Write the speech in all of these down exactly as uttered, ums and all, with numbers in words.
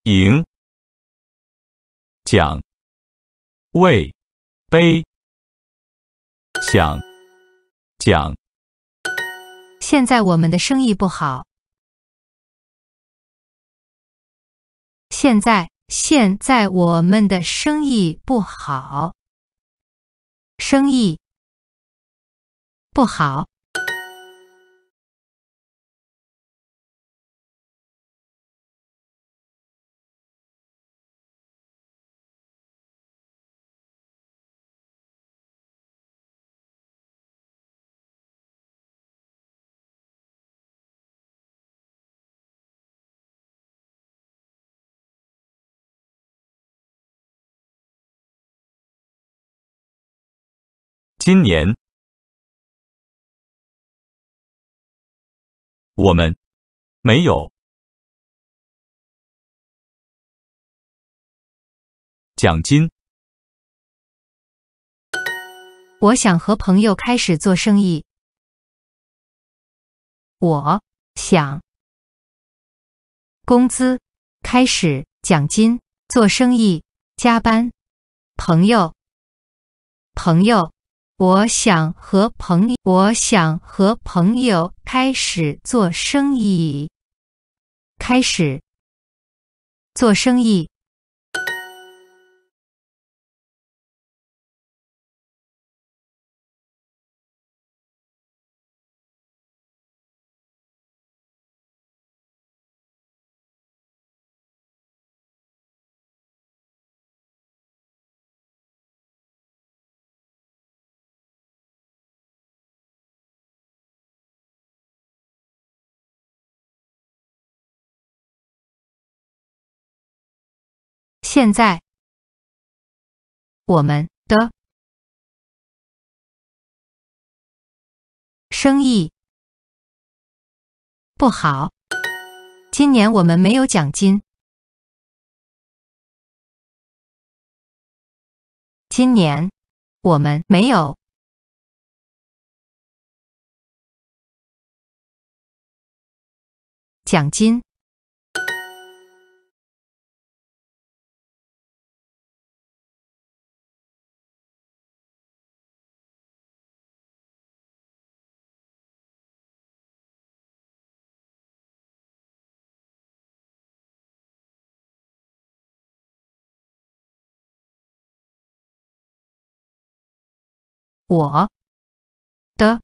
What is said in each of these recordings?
赢、奖、位、杯、想、讲。 现在我们的生意不好。现在，现在我们的生意不好。生意不好。 今年，我们没有奖金。 我想和朋友开始做生意。我想工资、开始、奖金、做生意、加班、朋友、朋友。我想和朋友，我想和朋友开始做生意。开始做生意。现在，我们的生意不好。今年我们没有奖金。今年我们没有奖金。我的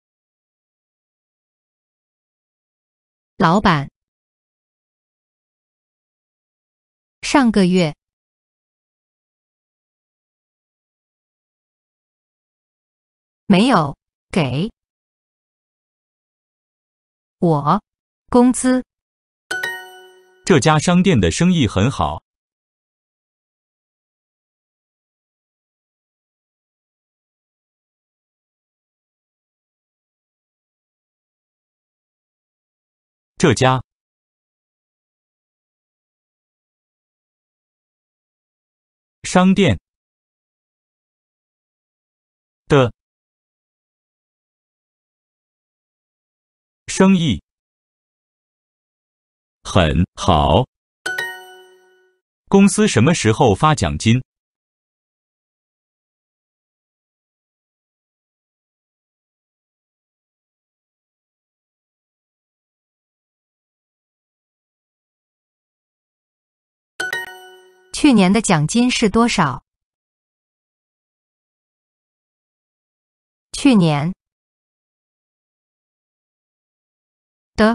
老板上个月没有给我工资。 这家商店的生意很好。这家商店的生意很好。公司什么时候发奖金？ 去年的奖金是多少？去年的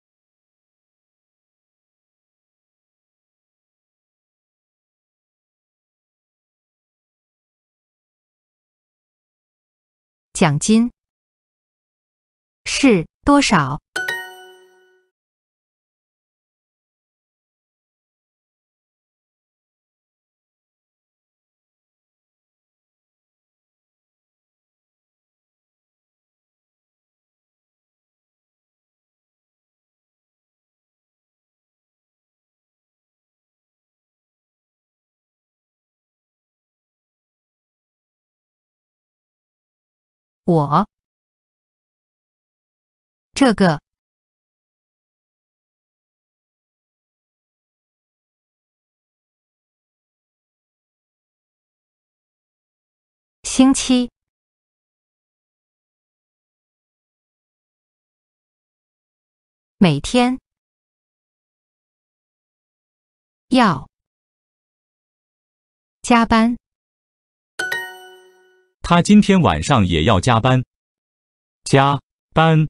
奖金是多少？我这个星期，每天，要，加班， 他今天晚上也要加班。加班。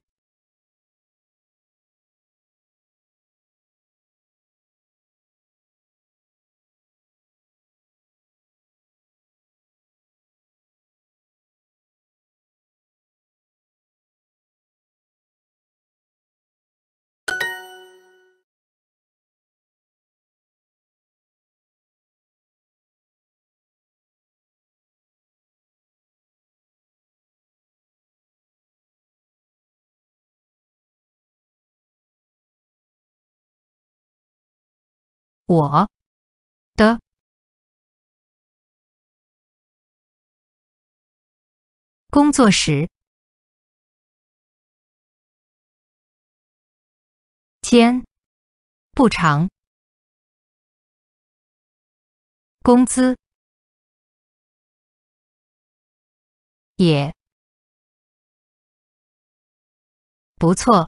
我的工作时间不长，工资也不错。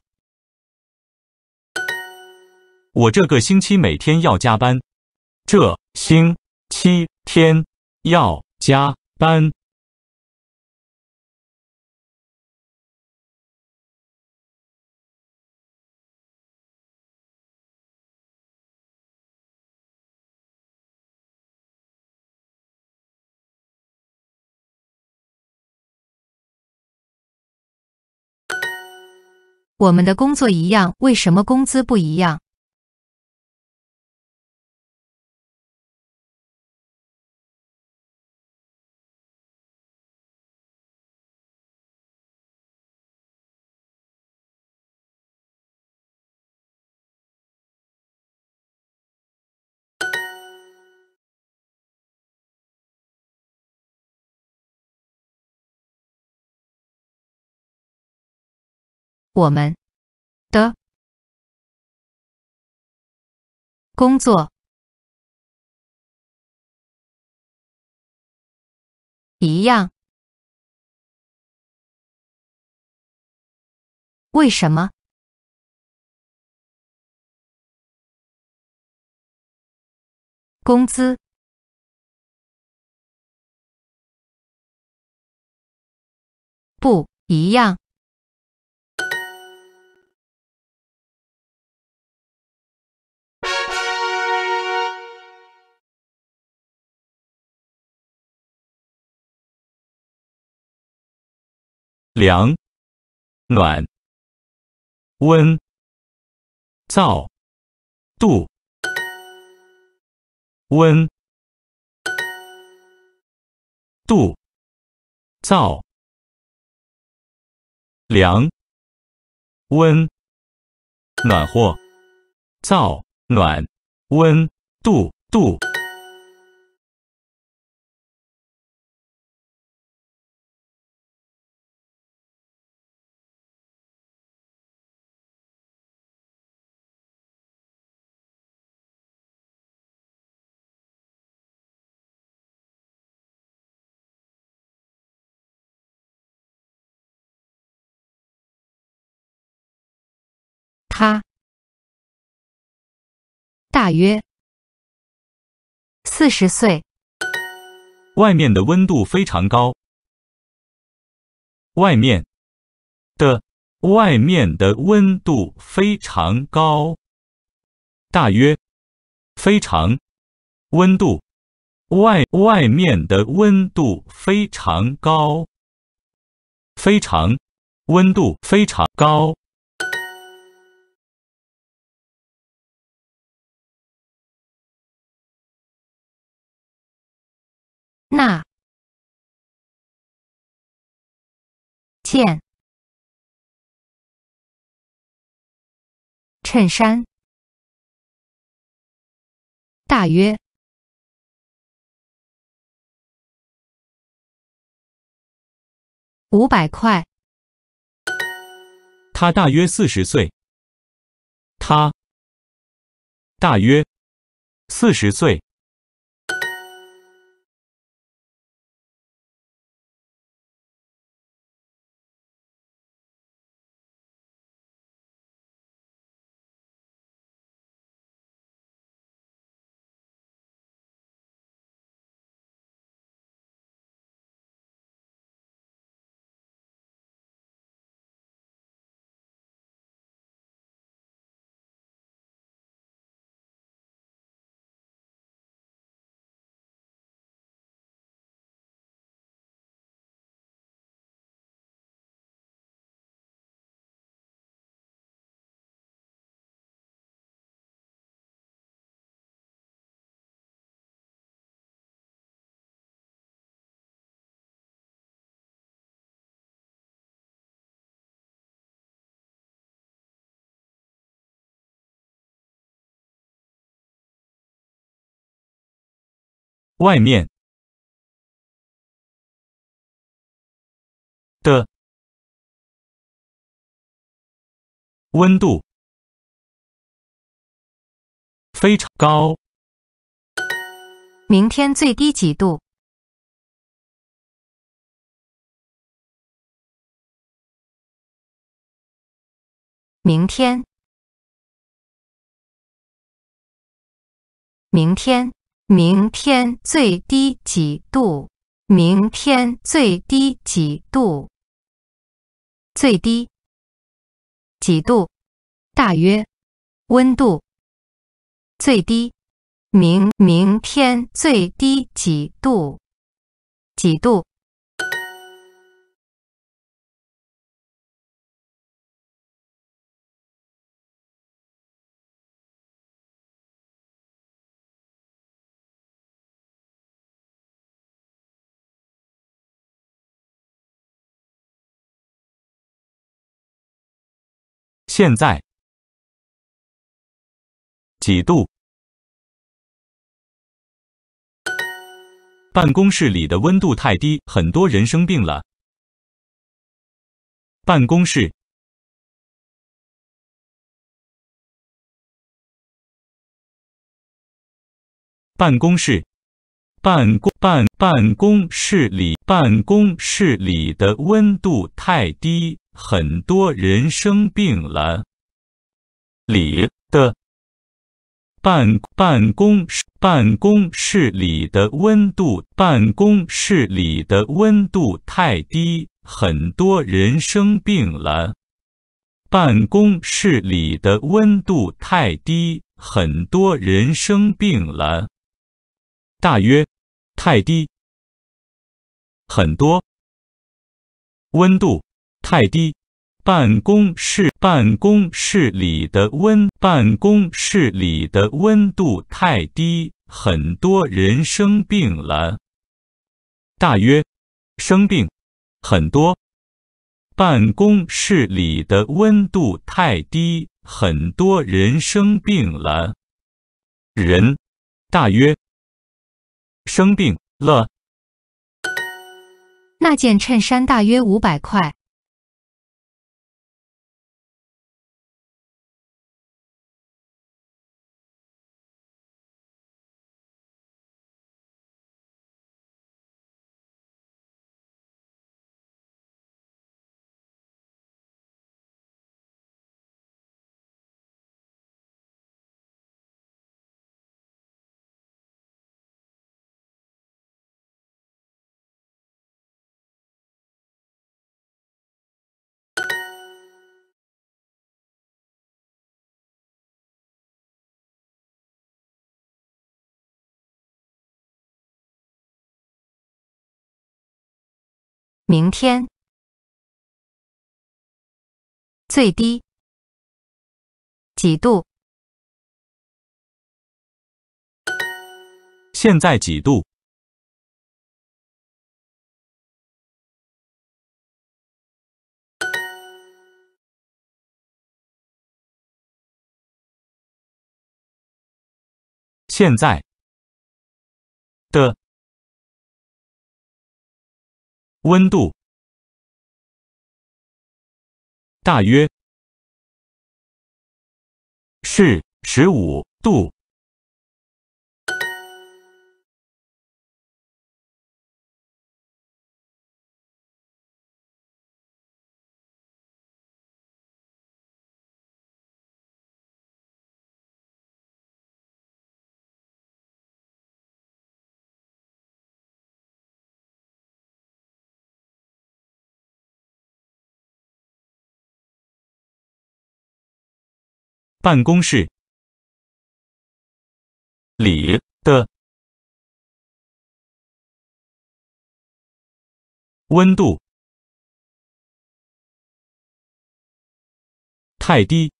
我这个星期每天要加班。这星期天要加班。 我们的工作一样，为什么工资不一样？我们的工作一样，为什么？工资不一样。 凉、暖、温、燥、度、温、度、燥、凉、温、暖和、燥、暖、温、度、度。 他大约四十岁。 外面的温度非常高。外面的外面的温度非常高。大约非常温度外外面的温度非常高。非常温度非常高。 那件衬衫大约五百块。 他大约四十岁。他大约四十岁。 外面的温度非常高。 明天最低几度？明天，明天，明天最低几度？明天最低几度？最低几度？大约温度最低。明明天最低几度？几度？ 现在几度？办公室里的温度太低，很多人生病了。办公室办公室办公办办公室里办公室里的温度太低，很多人生病了。里的办办公室办公室里的温度办公室里的温度太低，很多人生病了。办公室里的温度太低，很多人生病了。大约太低很多温度太低。办公室办公室里的温办公室里的温度太低，很多人生病了。大约生病很多。办公室里的温度太低，很多人生病了。人大约生病了。 那件衬衫大约五百块。明天最低几度？ 现在几度？现在的温度大约是十五度。办公室里的温度太低，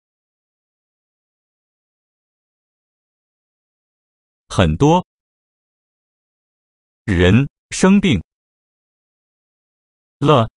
很多人生病了。